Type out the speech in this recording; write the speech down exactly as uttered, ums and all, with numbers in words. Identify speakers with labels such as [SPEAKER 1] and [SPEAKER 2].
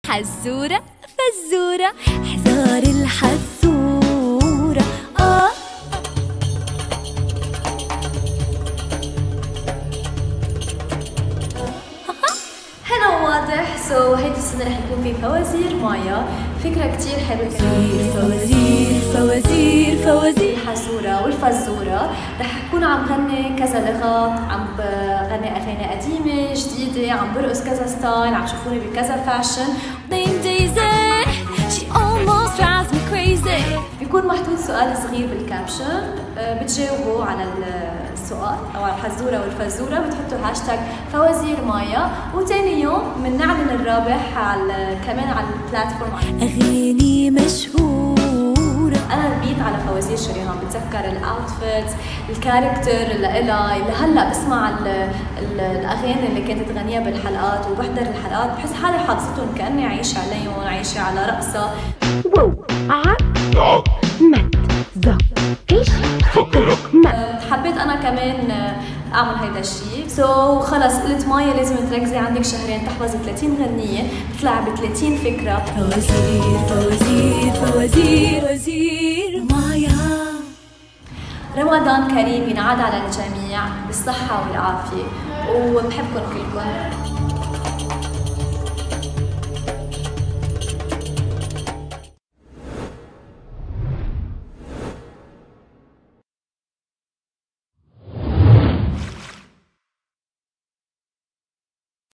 [SPEAKER 1] حزورة فزورة حذار الحزورة آه
[SPEAKER 2] هلا واضح. سو so, هيدي السنة رح يكون في فوازير مايا، فكرة كتير حلوة.
[SPEAKER 1] فوازير فوازير فوازير فوازير
[SPEAKER 2] الحزورة والفزورة رح أكون عم غني كذا لغة، عم بغني أغاني قديمة جديدة، عم برقص كذا ستايل، عم شوفوني بكذا فاشن.
[SPEAKER 1] She almost drives me crazy.
[SPEAKER 2] بيكون محطوط سؤال صغير بالكابشن، بتجاوبوا على السؤال او على الحزوره والفزوره، بتحطوا هاشتاج فوازير مايا، وتاني يوم بنعلن الرابح على كمان على البلاتفورم.
[SPEAKER 1] اغاني مشهوره.
[SPEAKER 2] انا ربيت على فوازير شريهان، بتذكر الاوتفيتس، الكاركتر اللي إلها، اللي هلا بسمع ال ال الاغاني اللي كانت تغنيها بالحلقات وبحضر الحلقات، بحس حالي حافظتهم كاني عايشه عليهم، عايشه على رقصه.
[SPEAKER 1] واو عق مت ذا ايش فكرك ما
[SPEAKER 2] حبيت انا كمان اعمل هيدا الشيء. سو so, خلص قلت مايا لازم تركزي، عندك شهرين تحفظي ثلاثين غنية، تطلع ب ثلاثين فكرة.
[SPEAKER 1] فوازير فوازير فوازير فوازير مايا.
[SPEAKER 2] رمضان كريم ينعاد على الجميع بالصحة والعافية، وبحبكم كلكم.